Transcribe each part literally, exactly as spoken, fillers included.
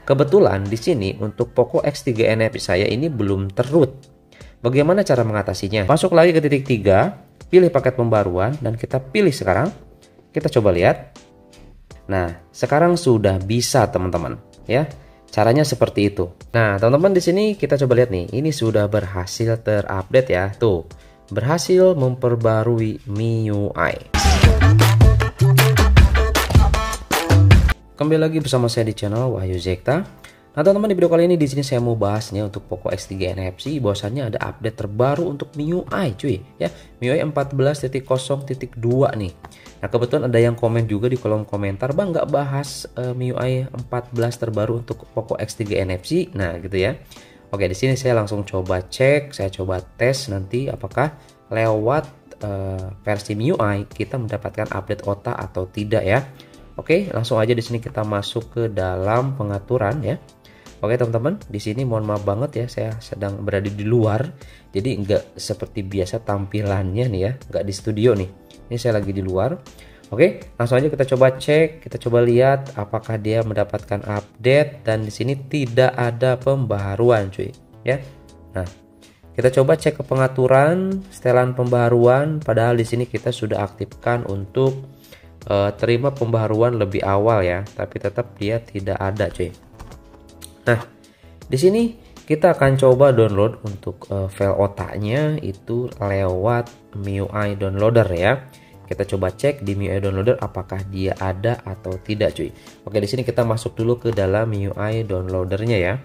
kebetulan di sini untuk Poco X tiga N F saya ini belum terroot. Bagaimana cara mengatasinya? Masuk lagi ke titik tiga, pilih paket pembaruan dan kita pilih sekarang. Kita coba lihat. Nah, sekarang sudah bisa teman-teman, ya. Caranya seperti itu. Nah, teman-teman di sini kita coba lihat nih. Ini sudah berhasil terupdate ya. Tuh, berhasil memperbarui M I U I. Kembali lagi bersama saya di channel Wahyu Zekta. Nah, teman-teman, di video kali ini di sini saya mau bahasnya untuk Poco X tiga N F C bahwasannya ada update terbaru untuk M I U I, cuy, ya. M I U I empat belas titik nol titik dua nih. Nah, kebetulan ada yang komen juga di kolom komentar, "Bang, nggak bahas uh, M I U I empat belas terbaru untuk Poco X tiga N F C." Nah, gitu ya. Oke, di sini saya langsung coba cek, saya coba tes nanti apakah lewat uh, versi M I U I kita mendapatkan update O T A atau tidak ya. Oke, langsung aja di sini kita masuk ke dalam pengaturan ya. Oke teman-teman, di sini mohon maaf banget ya, saya sedang berada di luar, jadi nggak seperti biasa tampilannya nih ya, nggak di studio nih. Ini saya lagi di luar. Oke, langsung aja kita coba cek, kita coba lihat apakah dia mendapatkan update dan di sini tidak ada pembaharuan, cuy, ya. Nah, kita coba cek ke pengaturan, setelan pembaharuan, padahal di sini kita sudah aktifkan untuk uh, terima pembaharuan lebih awal ya, tapi tetap dia tidak ada, cuy. Nah, di sini kita akan coba download untuk uh, file otaknya itu lewat M I U I downloader ya. Kita coba cek di M I U I downloader apakah dia ada atau tidak, cuy. Oke, di sini kita masuk dulu ke dalam M I U I downloadernya ya.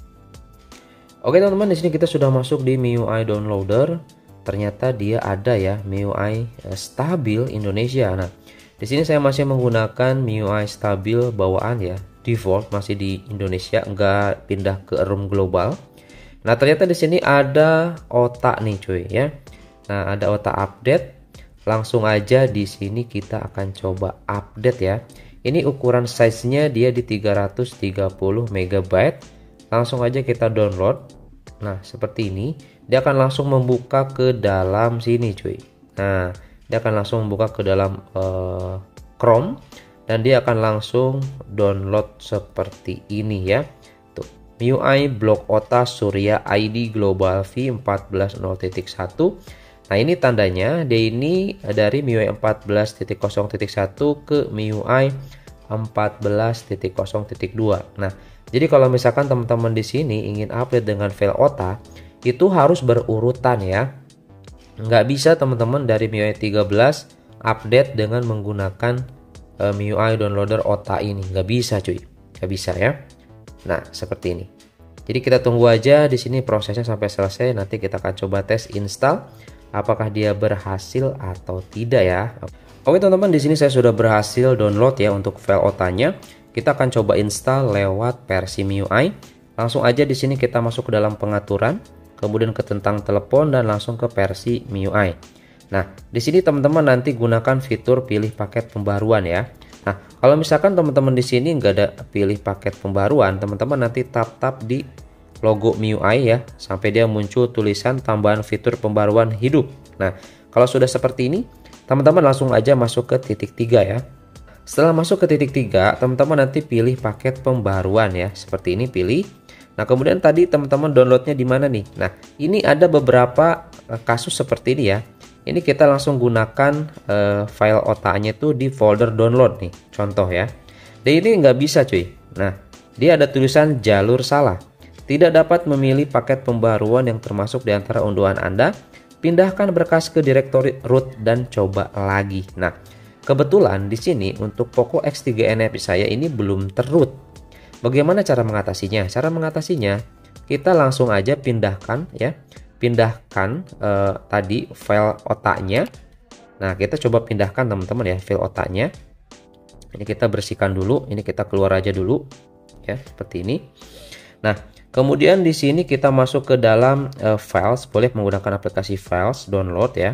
Oke teman-teman, di sini kita sudah masuk di M I U I downloader. Ternyata dia ada ya, M I U I uh, stabil Indonesia. Nah, di sini saya masih menggunakan M I U I stabil bawaan ya. Default masih di Indonesia, enggak pindah ke room global. Nah, ternyata di sini ada otak nih, cuy ya. Nah, ada otak update. Langsung aja di sini kita akan coba update ya. Ini ukuran size-nya dia di tiga ratus tiga puluh megabyte. Langsung aja kita download. Nah, seperti ini. Dia akan langsung membuka ke dalam sini, cuy. Nah, dia akan langsung membuka ke dalam uh, Chrome. Dan dia akan langsung download seperti ini ya. Tuh, M I U I Block O T A Surya I D Global V empat belas nol titik satu. Nah, ini tandanya dia ini dari M I U I empat belas titik nol titik satu ke M I U I empat belas titik nol titik dua. Nah, jadi kalau misalkan teman-teman di sini ingin update dengan file O T A, itu harus berurutan ya. Nggak bisa teman-teman dari M I U I tiga belas update dengan menggunakan M I U I downloader O T A ini, nggak bisa cuy, nggak bisa ya. Nah, seperti ini. Jadi kita tunggu aja di sini prosesnya sampai selesai. Nanti kita akan coba tes install apakah dia berhasil atau tidak ya. Oke teman-teman, di sini saya sudah berhasil download ya untuk file O T A-nya. Kita akan coba install lewat versi M I U I. Langsung aja di sini kita masuk ke dalam pengaturan, kemudian ke tentang telepon dan langsung ke versi M I U I. Nah, di sini teman-teman nanti gunakan fitur pilih paket pembaruan ya. Nah, kalau misalkan teman-teman di sini nggak ada pilih paket pembaruan, teman-teman nanti tap-tap di logo M I U I ya, sampai dia muncul tulisan tambahan fitur pembaruan hidup. Nah, kalau sudah seperti ini, teman-teman langsung aja masuk ke titik tiga ya. Setelah masuk ke titik tiga, teman-teman nanti pilih paket pembaruan ya, seperti ini pilih. Nah, kemudian tadi teman-teman downloadnya di mana nih? Nah, ini ada beberapa kasus seperti ini ya. Ini kita langsung gunakan uh, file O T A-nya itu di folder download nih, contoh ya. Dan ini nggak bisa cuy. Nah, dia ada tulisan jalur salah. Tidak dapat memilih paket pembaruan yang termasuk di antara unduhan Anda. Pindahkan berkas ke direktori root dan coba lagi. Nah, kebetulan di sini untuk Poco X tiga N F saya ini belum terroot. Bagaimana cara mengatasinya? Cara mengatasinya kita langsung aja pindahkan ya. Pindahkan eh, tadi file otaknya. Nah, kita coba pindahkan teman-teman ya file otaknya. Ini kita bersihkan dulu, ini kita keluar aja dulu ya, seperti ini. Nah, kemudian di sini kita masuk ke dalam eh, files, boleh menggunakan aplikasi files download ya.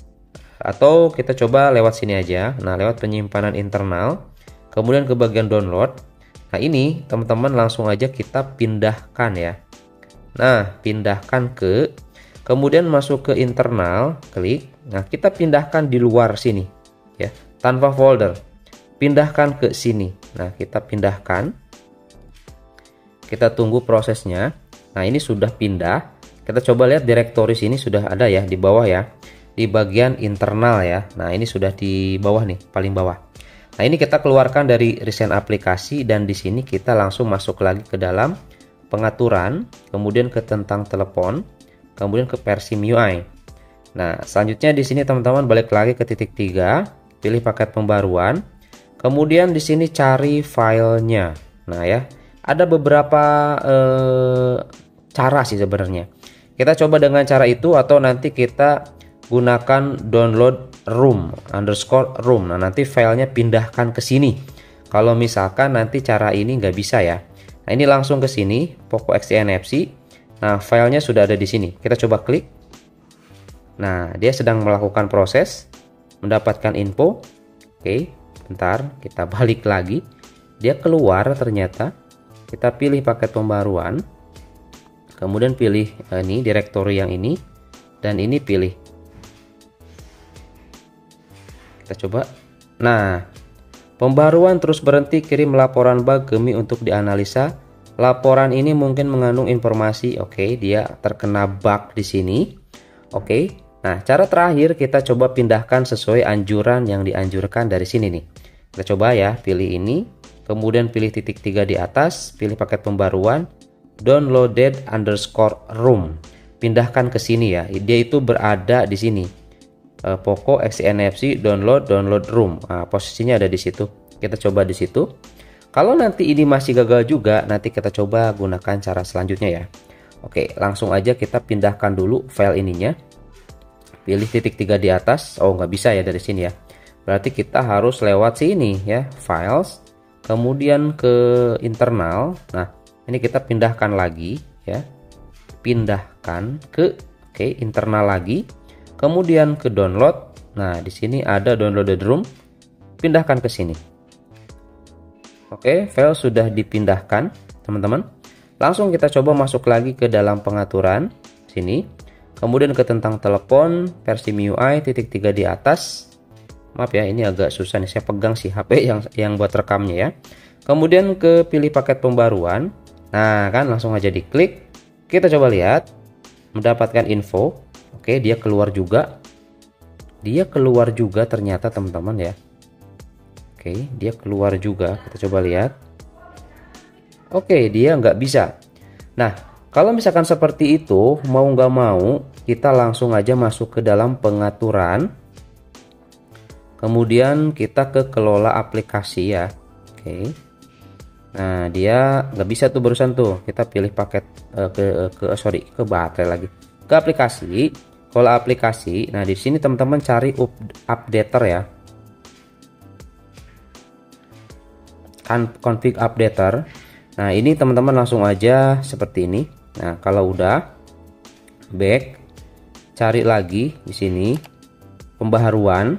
Atau kita coba lewat sini aja. Nah, lewat penyimpanan internal, kemudian ke bagian download. Nah, ini teman-teman langsung aja kita pindahkan ya. Nah, pindahkan ke, kemudian masuk ke internal, klik. Nah, kita pindahkan di luar sini ya, tanpa folder. Pindahkan ke sini. Nah, kita pindahkan. kita tunggu prosesnya. Nah, ini sudah pindah. Kita coba lihat direktoris ini sudah ada ya di bawah ya, di bagian internal ya. Nah, ini sudah di bawah nih, paling bawah. Nah, ini kita keluarkan dari recent aplikasi dan di sini kita langsung masuk lagi ke dalam pengaturan, kemudian ke tentang telepon, kemudian ke versi M I U I. Nah, selanjutnya di sini teman-teman balik lagi ke titik tiga, pilih paket pembaruan, kemudian di sini cari filenya. Nah ya, ada beberapa eh, cara sih sebenarnya. Kita coba dengan cara itu atau nanti kita gunakan download room underscore room. Nah, nanti filenya pindahkan ke sini. Kalau misalkan nanti cara ini nggak bisa ya. Nah, ini langsung ke sini, Poco X T N F C. Nah, filenya sudah ada di sini. Kita coba klik. Nah, dia sedang melakukan proses mendapatkan info. Oke, bentar, kita balik lagi. Dia keluar ternyata. Kita pilih paket pembaruan. Kemudian pilih ini direktori yang ini dan ini pilih. Kita coba. Nah, pembaruan terus berhenti, kirim laporan bug ke M I untuk dianalisa. Laporan ini mungkin mengandung informasi. Oke, dia terkena bug di sini. Oke. Nah, cara terakhir kita coba pindahkan sesuai anjuran yang dianjurkan dari sini nih. Kita coba ya, pilih ini, kemudian pilih titik tiga di atas, pilih paket pembaruan, downloaded underscore room. Pindahkan ke sini ya, dia itu berada di sini. Poco X T N F C download download room. Nah, posisinya ada di situ. Kita coba di situ. Kalau nanti ini masih gagal juga, nanti kita coba gunakan cara selanjutnya ya. Oke, langsung aja kita pindahkan dulu file ininya. Pilih titik tiga di atas. Oh, nggak bisa ya dari sini ya. Berarti kita harus lewat sini ya, files, kemudian ke internal. Nah, ini kita pindahkan lagi ya. Pindahkan ke oke, okay, internal lagi. Kemudian ke download. Nah, di sini ada downloaded room. Pindahkan ke sini. Oke, okay, file sudah dipindahkan, teman-teman. Langsung kita coba masuk lagi ke dalam pengaturan sini. Kemudian ke tentang telepon versi M I U I titik tiga di atas. Maaf ya, ini agak susah nih, saya pegang si H P yang yang buat rekamnya ya. Kemudian ke pilih paket pembaruan. Nah, kan langsung aja diklik. Kita coba lihat mendapatkan info. Oke, dia keluar juga. Dia keluar juga ternyata teman-teman ya. Oke, dia keluar juga. Kita coba lihat. Oke, dia nggak bisa. Nah, kalau misalkan seperti itu, mau nggak mau, kita langsung aja masuk ke dalam pengaturan. Kemudian kita ke kelola aplikasi ya. Oke. Nah, dia nggak bisa tuh barusan tuh. Kita pilih paket uh, ke ke sorry ke baterai lagi. Ke aplikasi, kelola aplikasi. Nah, di sini teman-teman cari up, updater ya. Kan config updater. Nah, ini teman-teman langsung aja seperti ini. Nah, kalau udah back, cari lagi di sini pembaharuan.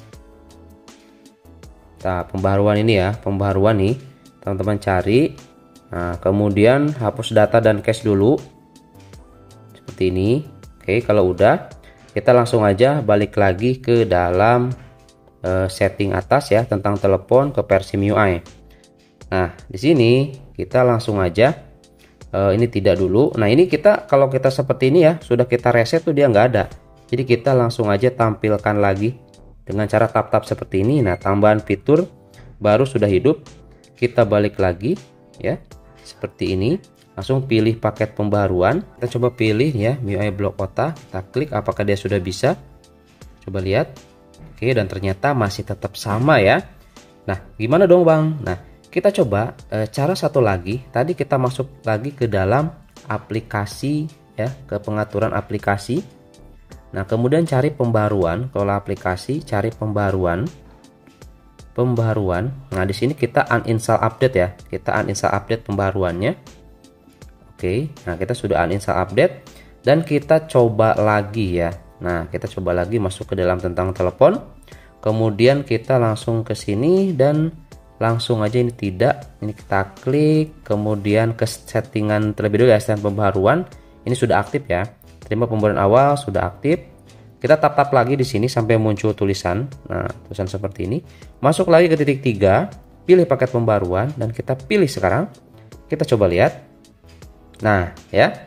Nah, pembaharuan ini ya, pembaharuan nih, teman-teman cari. Nah, kemudian hapus data dan cache dulu, seperti ini. Oke, kalau udah, kita langsung aja balik lagi ke dalam uh, setting atas ya, tentang telepon ke versi M I U I. Nah, di sini kita langsung aja. Uh, ini tidak dulu. Nah, ini kita kalau kita seperti ini ya, sudah kita reset tuh dia nggak ada. Jadi kita langsung aja tampilkan lagi dengan cara tap-tap seperti ini. Nah, tambahan fitur baru sudah hidup. Kita balik lagi ya, seperti ini. Langsung pilih paket pembaruan. Kita coba pilih ya, M I U I blok kota. Kita klik apakah dia sudah bisa. Coba lihat. Oke, dan ternyata masih tetap sama ya. Nah, gimana dong Bang? Nah, kita coba e, cara satu lagi. Tadi kita masuk lagi ke dalam aplikasi ya, ke pengaturan aplikasi. Nah, kemudian cari pembaruan, kelola aplikasi, cari pembaruan. Pembaruan. Nah, di sini kita uninstall update ya. Kita uninstall update pembaruannya. Oke. Nah, kita sudah uninstall update dan kita coba lagi ya. Nah, kita coba lagi masuk ke dalam tentang telepon. Kemudian kita langsung ke sini dan langsung aja ini tidak, ini kita klik, kemudian ke settingan terlebih dulu ya, settingan pembaruan. Ini sudah aktif ya, terima pembaruan awal sudah aktif. Kita tap-tap lagi di sini sampai muncul tulisan. Nah, tulisan seperti ini. Masuk lagi ke titik tiga, pilih paket pembaruan dan kita pilih sekarang. Kita coba lihat. Nah, ya.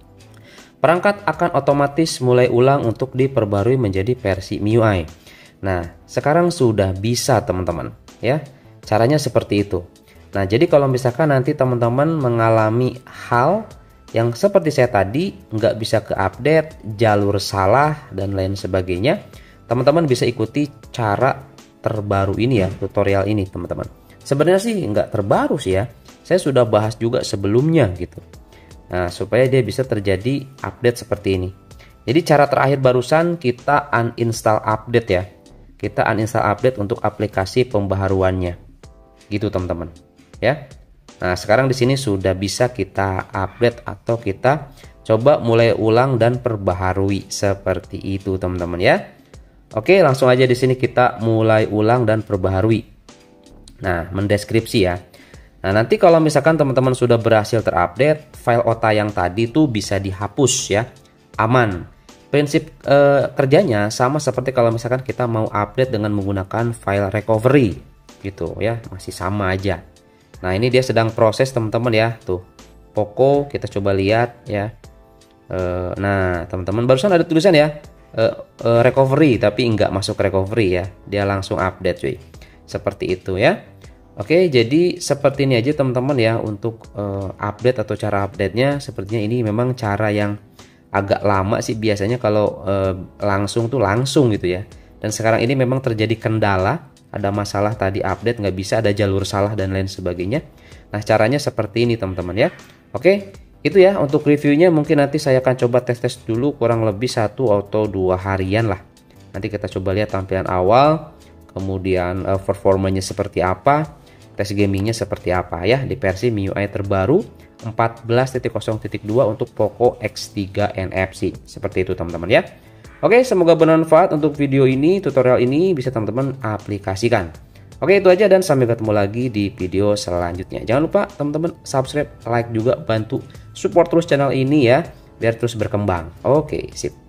Perangkat akan otomatis mulai ulang untuk diperbarui menjadi versi M I U I. Nah, sekarang sudah bisa teman-teman, ya. Caranya seperti itu. Nah, jadi kalau misalkan nanti teman-teman mengalami hal yang seperti saya tadi, nggak bisa ke-update, jalur salah, dan lain sebagainya, teman-teman bisa ikuti cara terbaru ini ya, tutorial ini teman-teman. Sebenarnya sih nggak terbaru sih ya, saya sudah bahas juga sebelumnya gitu. Nah, supaya dia bisa terjadi update seperti ini. Jadi cara terakhir barusan kita uninstall update ya. Kita uninstall update untuk aplikasi pembaharuannya. Gitu teman-teman, ya. Nah, sekarang di sini sudah bisa kita update atau kita coba mulai ulang dan perbaharui seperti itu teman-teman ya. Oke, langsung aja di sini kita mulai ulang dan perbaharui. Nah, mendeskripsi ya. Nah, nanti kalau misalkan teman-teman sudah berhasil terupdate, file O T A yang tadi tuh bisa dihapus ya, aman. Prinsip eh, kerjanya sama seperti kalau misalkan kita mau update dengan menggunakan file recovery gitu ya, masih sama aja. Nah, ini dia sedang proses teman-teman ya, tuh Poco kita coba lihat ya. E, nah, teman-teman barusan ada tulisan ya e, e, recovery, tapi nggak masuk recovery ya, dia langsung update cuy, seperti itu ya. Oke, jadi seperti ini aja teman-teman ya untuk uh, update atau cara update-nya. Sepertinya ini memang cara yang agak lama sih biasanya kalau uh, langsung tuh langsung gitu ya. Dan sekarang ini memang terjadi kendala, ada masalah tadi update nggak bisa, ada jalur salah dan lain sebagainya. Nah, caranya seperti ini teman-teman ya. Oke, itu ya untuk reviewnya. Mungkin nanti saya akan coba tes-tes dulu kurang lebih satu atau dua harian lah. Nanti kita coba lihat tampilan awal, kemudian uh, performanya seperti apa, tes gamingnya seperti apa ya di versi M I U I terbaru empat belas titik nol titik dua untuk Poco X tiga N F C. Seperti itu teman-teman ya. Oke, semoga bermanfaat untuk video ini, tutorial ini bisa teman-teman aplikasikan. Oke, itu aja dan sampai ketemu lagi di video selanjutnya. Jangan lupa teman-teman subscribe, like juga, bantu support terus channel ini ya biar terus berkembang. Oke, sip.